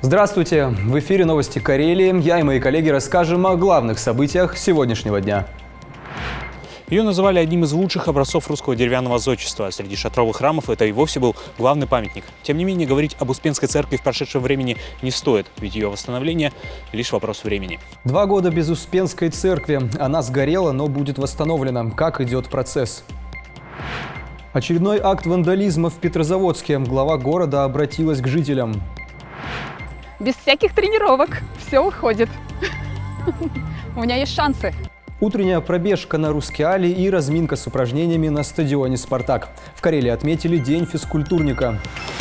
Здравствуйте! В эфире новости Карелии. Я и мои коллеги расскажем о главных событиях сегодняшнего дня. Ее называли одним из лучших образцов русского деревянного зодчества. Среди шатровых храмов это и вовсе был главный памятник. Тем не менее, говорить об Успенской церкви в прошедшем времени не стоит, ведь ее восстановление – лишь вопрос времени. 2 года без Успенской церкви. Она сгорела, но будет восстановлена. Как идет процесс? Очередной акт вандализма в Петрозаводске. Глава города обратилась к жителям. Без всяких тренировок все уходит. У меня есть шансы. Утренняя пробежка на Рускеале и разминка с упражнениями на стадионе «Спартак». В Карелии отметили День физкультурника.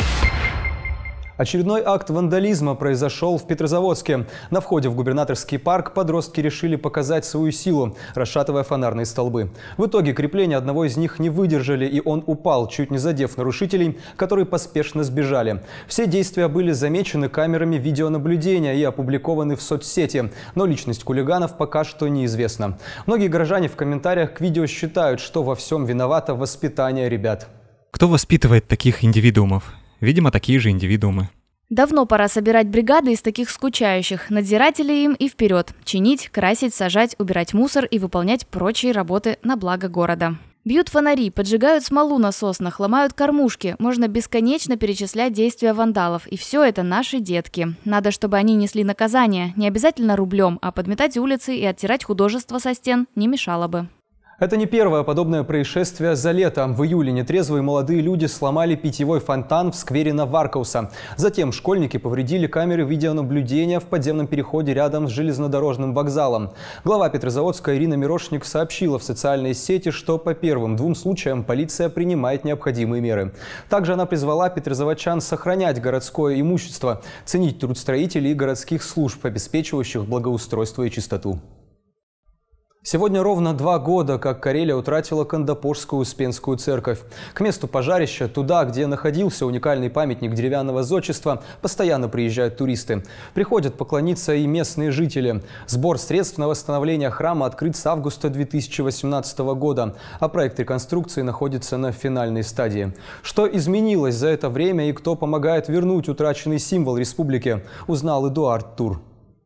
Очередной акт вандализма произошел в Петрозаводске. На входе в губернаторский парк подростки решили показать свою силу, расшатывая фонарные столбы. В итоге крепления одного из них не выдержали, и он упал, чуть не задев нарушителей, которые поспешно сбежали. Все действия были замечены камерами видеонаблюдения и опубликованы в соцсети, но личность хулиганов пока что неизвестна. Многие горожане в комментариях к видео считают, что во всем виновато воспитание ребят. Кто воспитывает таких индивидуумов? Видимо, такие же индивидуумы. Давно пора собирать бригады из таких скучающих, надзирателей им и вперед. Чинить, красить, сажать, убирать мусор и выполнять прочие работы на благо города. Бьют фонари, поджигают смолу на соснах, ломают кормушки. Можно бесконечно перечислять действия вандалов. И все это наши детки. Надо, чтобы они несли наказание. Не обязательно рублем, а подметать улицы и оттирать художество со стен не мешало бы. Это не первое подобное происшествие за лето. В июле нетрезвые молодые люди сломали питьевой фонтан в сквере Наваркауса. Затем школьники повредили камеры видеонаблюдения в подземном переходе рядом с железнодорожным вокзалом. Глава Петрозаводска Ирина Мирошник сообщила в социальной сети, что по первым 2 случаям полиция принимает необходимые меры. Также она призвала петрозаводчан сохранять городское имущество, ценить труд строителей и городских служб, обеспечивающих благоустройство и чистоту. Сегодня ровно 2 года, как Карелия утратила Кандапожскую Успенскую церковь. К месту пожарища, туда, где находился уникальный памятник деревянного зодчества, постоянно приезжают туристы. Приходят поклониться и местные жители. Сбор средств на восстановление храма открыт с августа 2018 года, а проект реконструкции находится на финальной стадии. Что изменилось за это время и кто помогает вернуть утраченный символ республики, узнал Эдуард Тур.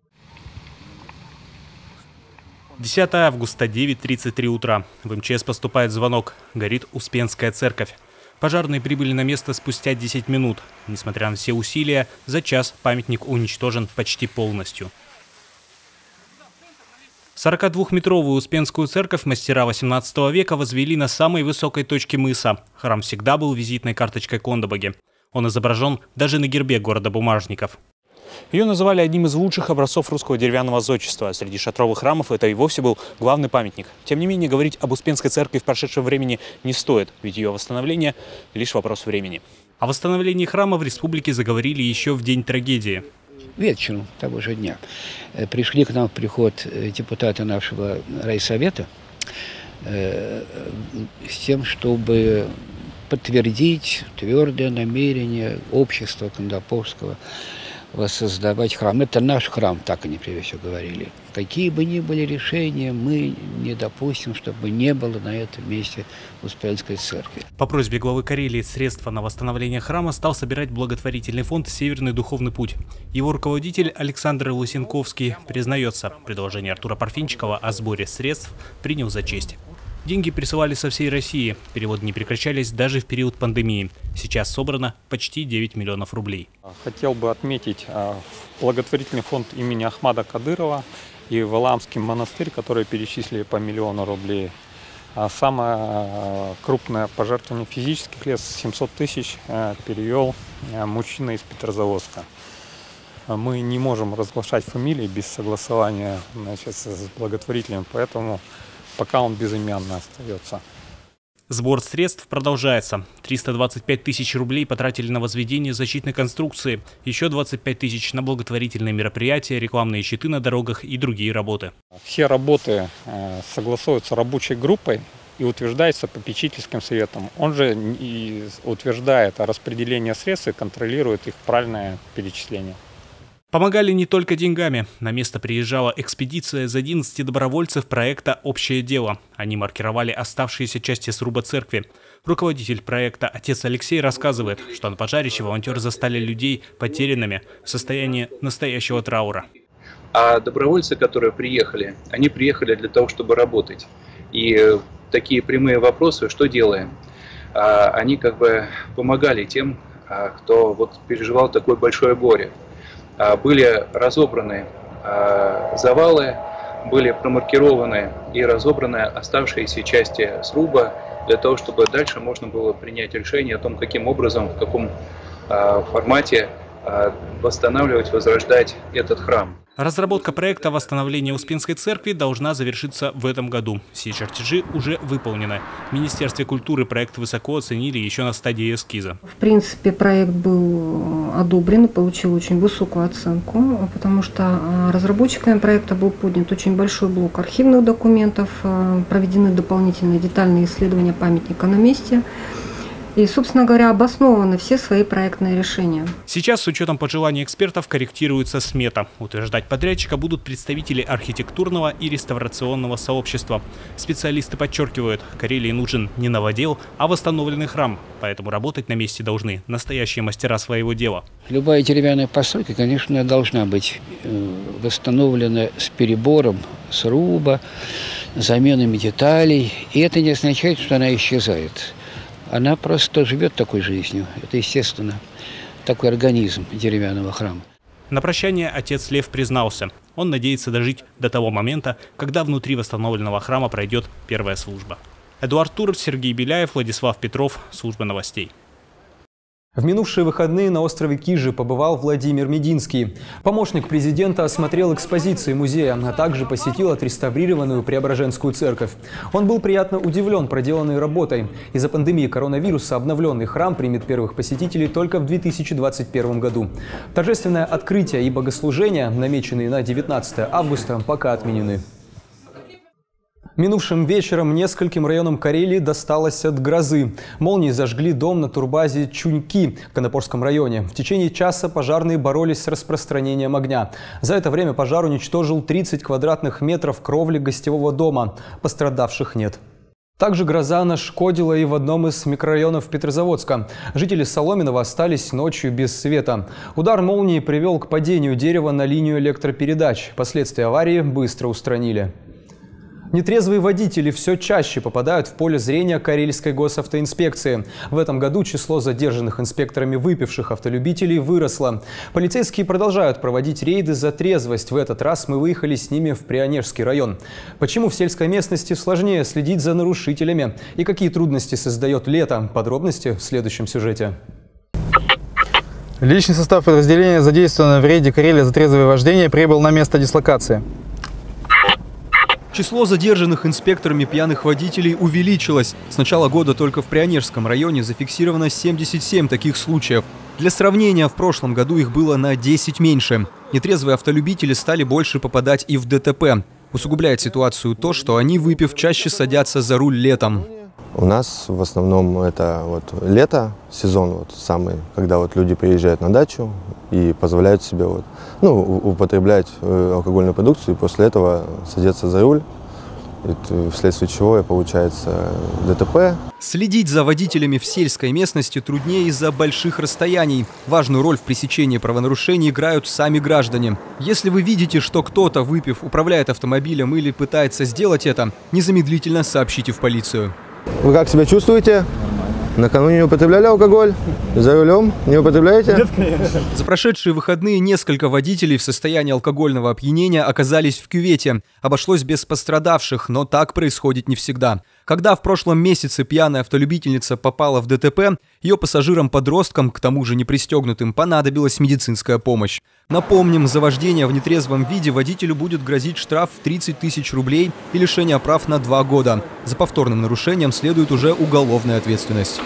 10 августа, 9:33 утра. В МЧС поступает звонок. Горит Успенская церковь. Пожарные прибыли на место спустя 10 минут. Несмотря на все усилия, за час памятник уничтожен почти полностью. 42-метровую Успенскую церковь мастера 18 века возвели на самой высокой точке мыса. Храм всегда был визитной карточкой Кондабаги. Он изображен даже на гербе города Бумажников. Ее называли одним из лучших образцов русского деревянного зодчества. Среди шатровых храмов это и вовсе был главный памятник. Тем не менее, говорить об Успенской церкви в прошедшем времени не стоит, ведь ее восстановление – лишь вопрос времени. О восстановлении храма в республике заговорили еще в день трагедии. Вечером того же дня пришли к нам в приход депутаты нашего райсовета с тем, чтобы подтвердить твердое намерение общества Кандапожского воссоздавать храм. Это наш храм, так они прежде всего говорили. Какие бы ни были решения, мы не допустим, чтобы не было на этом месте Успенской церкви. По просьбе главы Карелии средства на восстановление храма стал собирать благотворительный фонд «Северный духовный путь». Его руководитель Александр Лысенковский признается, предложение Артура Парфинчикова о сборе средств принял за честь. Деньги присылали со всей России. Переводы не прекращались даже в период пандемии. Сейчас собрано почти 9 миллионов рублей. Хотел бы отметить благотворительный фонд имени Ахмада Кадырова и Валаамский монастырь, которые перечислили по 1 миллиону рублей. А самое крупное пожертвование физических лиц, 700 тысяч, перевел мужчина из Петрозаводска. Мы не можем разглашать фамилии без согласования, значит, с благотворителем, поэтому пока он безымянно остается. Сбор средств продолжается. 325 тысяч рублей потратили на возведение защитной конструкции, еще 25 тысяч на благотворительные мероприятия, рекламные щиты на дорогах и другие работы. Все работы согласуются рабочей группой и утверждается попечительским советом. Он же и утверждает распределение средств и контролирует их правильное перечисление. Помогали не только деньгами. На место приезжала экспедиция из 11 добровольцев проекта «Общее дело». Они маркировали оставшиеся части сруба церкви. Руководитель проекта отец Алексей рассказывает, что на пожарище волонтеры застали людей потерянными в состоянии настоящего траура. А добровольцы, которые приехали, они приехали для того, чтобы работать. И такие прямые вопросы, что делаем? Они как бы помогали тем, кто вот переживал такое большое горе. Были разобраны завалы, были промаркированы и разобраны оставшиеся части сруба для того, чтобы дальше можно было принять решение о том, каким образом, в каком формате восстанавливать, возрождать этот храм. Разработка проекта восстановления Успенской церкви должна завершиться в этом году. Все чертежи уже выполнены. В Министерстве культуры проект высоко оценили еще на стадии эскиза. В принципе, проект был одобрен и получил очень высокую оценку, потому что разработчиками проекта был поднят очень большой блок архивных документов, проведены дополнительные детальные исследования памятника на месте. И, собственно говоря, обоснованы все свои проектные решения. Сейчас с учетом пожеланий экспертов корректируется смета. Утверждать подрядчика будут представители архитектурного и реставрационного сообщества. Специалисты подчеркивают, Карелии нужен не новодел, а восстановленный храм. Поэтому работать на месте должны настоящие мастера своего дела. Любая деревянная постройка, конечно, должна быть восстановлена с перебором сруба, заменами деталей. И это не означает, что она исчезает. Она просто живет такой жизнью. Это естественно. Такой организм деревянного храма. На прощание отец Лев признался. Он надеется дожить до того момента, когда внутри восстановленного храма пройдет первая служба. Эдуард Туров, Сергей Беляев, Владислав Петров. Служба новостей. В минувшие выходные на острове Кижи побывал Владимир Мединский. Помощник президента осмотрел экспозиции музея, а также посетил отреставрированную Преображенскую церковь. Он был приятно удивлен проделанной работой. Из-за пандемии коронавируса обновленный храм примет первых посетителей только в 2021 году. Торжественное открытие и богослужения, намеченные на 19 августа, пока отменены. Минувшим вечером нескольким районам Карелии досталось от грозы. Молнии зажгли дом на турбазе Чуньки в Конопорском районе. В течение часа пожарные боролись с распространением огня. За это время пожар уничтожил 30 квадратных метров кровли гостевого дома. Пострадавших нет. Также гроза нашкодила и в одном из микрорайонов Петрозаводска. Жители Соломенова остались ночью без света. Удар молнии привел к падению дерева на линию электропередач. Последствия аварии быстро устранили. Нетрезвые водители все чаще попадают в поле зрения Карельской госавтоинспекции. В этом году число задержанных инспекторами выпивших автолюбителей выросло. Полицейские продолжают проводить рейды за трезвость. В этот раз мы выехали с ними в Прионежский район. Почему в сельской местности сложнее следить за нарушителями? И какие трудности создает лето? Подробности в следующем сюжете. Личный состав подразделения, задействованный в рейде Карелия за трезвое вождение, прибыл на место дислокации. Число задержанных инспекторами пьяных водителей увеличилось. С начала года только в Прионежском районе зафиксировано 77 таких случаев. Для сравнения, в прошлом году их было на 10 меньше. Нетрезвые автолюбители стали больше попадать и в ДТП. Усугубляет ситуацию то, что они, выпив, чаще садятся за руль летом. У нас в основном это лето, сезон самый, когда люди приезжают на дачу и позволяют себе употреблять алкогольную продукцию, и после этого садятся за руль, вследствие чего получается ДТП. Следить за водителями в сельской местности труднее из-за больших расстояний. Важную роль в пресечении правонарушений играют сами граждане. Если вы видите, что кто-то, выпив, управляет автомобилем или пытается сделать это, незамедлительно сообщите в полицию. Вы как себя чувствуете? Накануне не употребляли алкоголь? За рулем не употребляете? Нет, конечно. За прошедшие выходные несколько водителей в состоянии алкогольного опьянения оказались в кювете. Обошлось без пострадавших, но так происходит не всегда. Когда в прошлом месяце пьяная автолюбительница попала в ДТП, ее пассажирам-подросткам, к тому же не пристегнутым, понадобилась медицинская помощь. Напомним, за вождение в нетрезвом виде водителю будет грозить штраф в 30 тысяч рублей и лишение прав на 2 года. За повторным нарушением следует уже уголовная ответственность.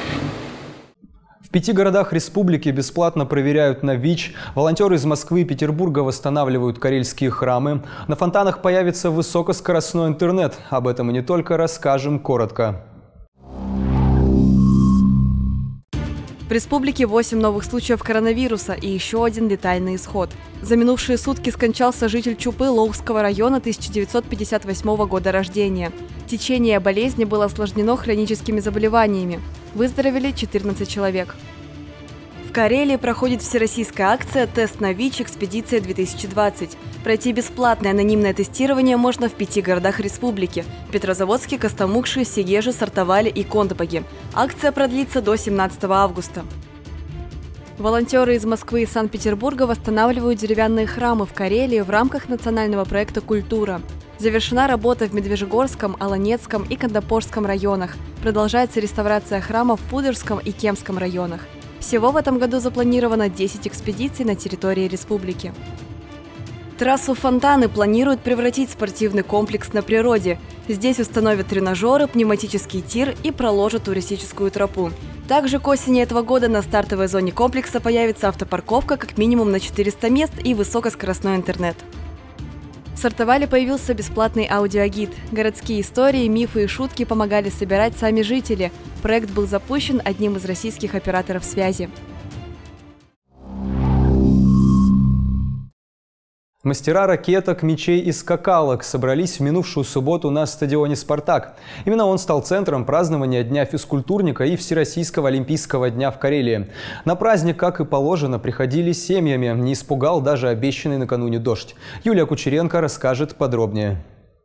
В 5 городах республики бесплатно проверяют на ВИЧ. Волонтеры из Москвы и Петербурга восстанавливают карельские храмы. На фонтанах появится высокоскоростной интернет. Об этом и не только расскажем коротко. В республике 8 новых случаев коронавируса и еще один летальный исход. За минувшие сутки скончался житель Чупы Лоукского района 1958 года рождения. Течение болезни было осложнено хроническими заболеваниями. Выздоровели 14 человек. В Карелии проходит всероссийская акция «Тест на ВИЧ. Экспедиция 2020». Пройти бесплатное анонимное тестирование можно в 5 городах республики – Петрозаводске, Костомукше, Сегеже, Сартовале и Кондопоге. Акция продлится до 17 августа. Волонтеры из Москвы и Санкт-Петербурга восстанавливают деревянные храмы в Карелии в рамках национального проекта «Культура». Завершена работа в Медвежьегорском, Аланецком и Кондопожском районах. Продолжается реставрация храмов в Пудерском и Кемском районах. Всего в этом году запланировано 10 экспедиций на территории республики. Трассу Фонтаны планируют превратить в спортивный комплекс на природе. Здесь установят тренажеры, пневматический тир и проложат туристическую тропу. Также к осени этого года на стартовой зоне комплекса появится автопарковка как минимум на 400 мест и высокоскоростной интернет. В Сартовале появился бесплатный аудиогид. Городские истории, мифы и шутки помогали собирать сами жители. Проект был запущен одним из российских операторов связи. Мастера ракеток, мечей и скакалок собрались в минувшую субботу на стадионе «Спартак». Именно он стал центром празднования Дня физкультурника и Всероссийского олимпийского дня в Карелии. На праздник, как и положено, приходили семьями. Не испугал даже обещанный накануне дождь. Юлия Кучеренко расскажет подробнее.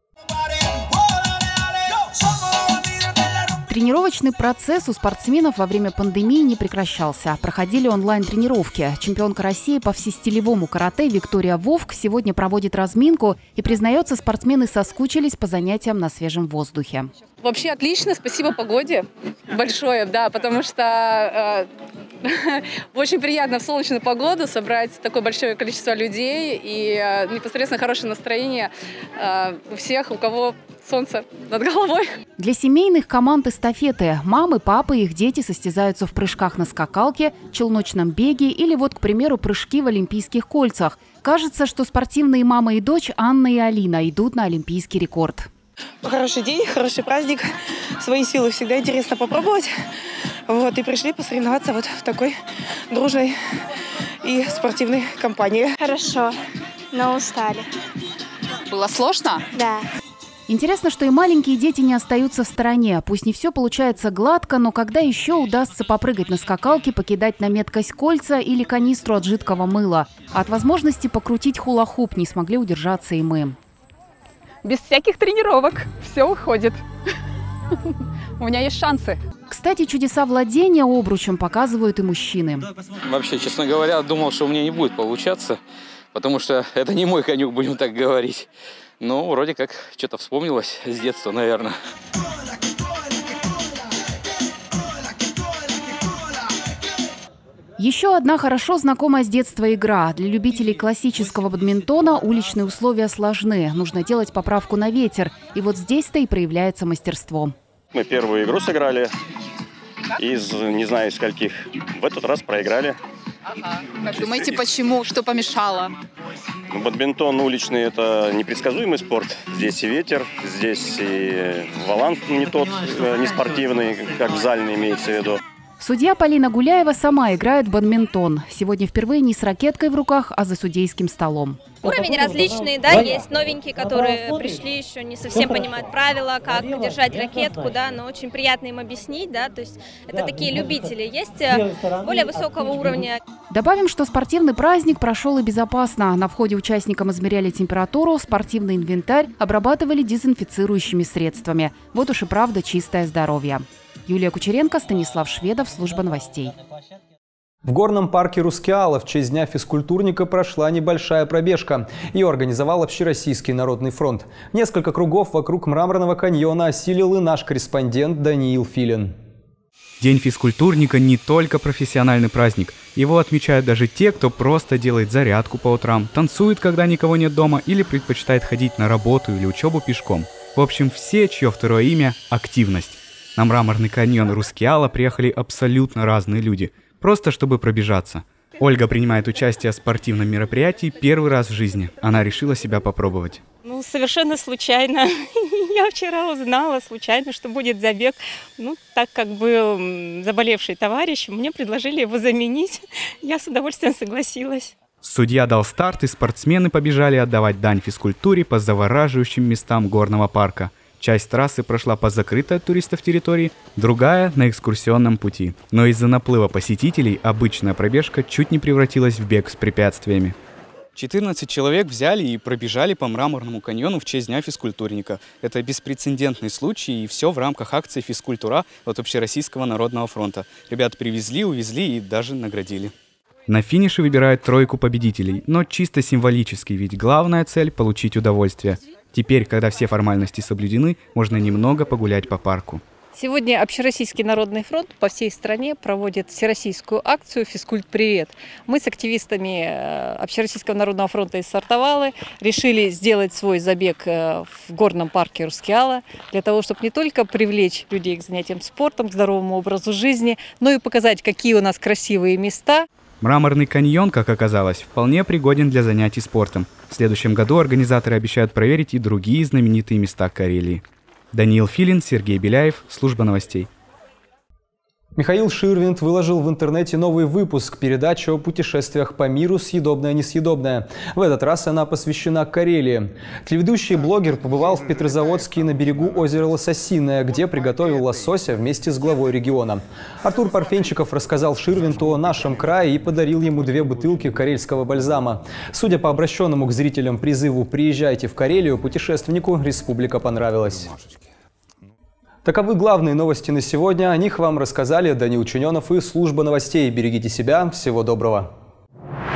Тренировочный процесс у спортсменов во время пандемии не прекращался. Проходили онлайн-тренировки. Чемпионка России по всестилевому карате Виктория Вовк сегодня проводит разминку и признается, спортсмены соскучились по занятиям на свежем воздухе. Вообще отлично, спасибо погоде большое, да, потому что очень приятно в солнечную погоду собрать такое большое количество людей и непосредственно хорошее настроение у всех, у кого солнце над головой. Для семейных команд эстафеты мамы, папы, их дети состязаются в прыжках на скакалке, челночном беге или вот, к примеру, прыжки в олимпийских кольцах. Кажется, что спортивные мама и дочь Анна и Алина идут на олимпийский рекорд. Хороший день, хороший праздник. Свои силы всегда интересно попробовать. Вот, и пришли посоревноваться вот в такой дружной и спортивной компании. Хорошо, но устали. Было сложно? Да. Интересно, что и маленькие дети не остаются в стороне. Пусть не все получается гладко, но когда еще удастся попрыгать на скакалке, покидать на меткость кольца или канистру от жидкого мыла? От возможности покрутить хула-хуп не смогли удержаться и мы. Без всяких тренировок все уходит. У меня есть шансы. Кстати, чудеса владения обручем показывают и мужчины. Вообще, честно говоря, думал, что у меня не будет получаться, потому что это не мой конек, будем так говорить. Но вроде как что-то вспомнилось с детства, наверное. Еще одна хорошо знакомая с детства игра. Для любителей классического бадминтона уличные условия сложны. Нужно делать поправку на ветер. И вот здесь-то и проявляется мастерство. Мы первую игру сыграли из не знаю скольких. В этот раз проиграли. Ага. Как думаете, почему? Что помешало? Бадминтон уличный – это непредсказуемый спорт. Здесь и ветер, здесь и волан не тот, не спортивный, как в зальный имеется в виду. Судья Полина Гуляева сама играет в бадминтон. Сегодня впервые не с ракеткой в руках, а за судейским столом. Уровень различный, да, есть новенькие, которые пришли, еще не совсем понимают правила, как держать ракетку, да, но очень приятно им объяснить, да, то есть это такие любители. Есть более высокого уровня. Добавим, что спортивный праздник прошел и безопасно. На входе участникам измеряли температуру, спортивный инвентарь обрабатывали дезинфицирующими средствами. Вот уж и правда чистое здоровье. Юлия Кучеренко, Станислав Шведов, служба новостей. В горном парке Рускеала в честь Дня физкультурника прошла небольшая пробежка. Ее организовал Общероссийский народный фронт. Несколько кругов вокруг Мраморного каньона осилил и наш корреспондент Даниил Филин. День физкультурника не только профессиональный праздник. Его отмечают даже те, кто просто делает зарядку по утрам, танцует, когда никого нет дома, или предпочитает ходить на работу или учебу пешком. В общем, все, чье второе имя – активность. На Мраморный каньон Рускеала приехали абсолютно разные люди, просто чтобы пробежаться. Ольга принимает участие в спортивном мероприятии первый раз в жизни. Она решила себя попробовать. Ну, совершенно случайно. Я вчера узнала случайно, что будет забег. Ну, так как был заболевший товарищ, мне предложили его заменить. Я с удовольствием согласилась. Судья дал старт, и спортсмены побежали отдавать дань физкультуре по завораживающим местам горного парка. Часть трассы прошла по закрытой от туристов территории, другая – на экскурсионном пути. Но из-за наплыва посетителей обычная пробежка чуть не превратилась в бег с препятствиями. 14 человек взяли и пробежали по Мраморному каньону в честь Дня физкультурника. Это беспрецедентный случай, и все в рамках акции «Физкультура» от Общероссийского народного фронта. Ребят привезли, увезли и даже наградили. На финише выбирают тройку победителей, но чисто символически, ведь главная цель – получить удовольствие. Теперь, когда все формальности соблюдены, можно немного погулять по парку. Сегодня Общероссийский народный фронт по всей стране проводит всероссийскую акцию «Физкульт-привет». Мы с активистами Общероссийского народного фронта из Сартовалы решили сделать свой забег в горном парке Рускеала для того, чтобы не только привлечь людей к занятиям спортом, к здоровому образу жизни, но и показать, какие у нас красивые места. Мраморный каньон, как оказалось, вполне пригоден для занятий спортом. В следующем году организаторы обещают проверить и другие знаменитые места Карелии. Даниил Филин, Сергей Беляев, Служба новостей. Михаил Ширвинд выложил в интернете новый выпуск передачи о путешествиях по миру «Съедобное-несъедобное». В этот раз она посвящена Карелии. Телеведущий блогер побывал в Петрозаводске на берегу озера Лососиное, где приготовил лосося вместе с главой региона. Артур Парфенчиков рассказал Ширвинду о нашем крае и подарил ему 2 бутылки карельского бальзама. Судя по обращенному к зрителям призыву «Приезжайте в Карелию», путешественнику республика понравилась. Таковы главные новости на сегодня. О них вам рассказали Даниил Чуненов и Служба новостей. Берегите себя. Всего доброго.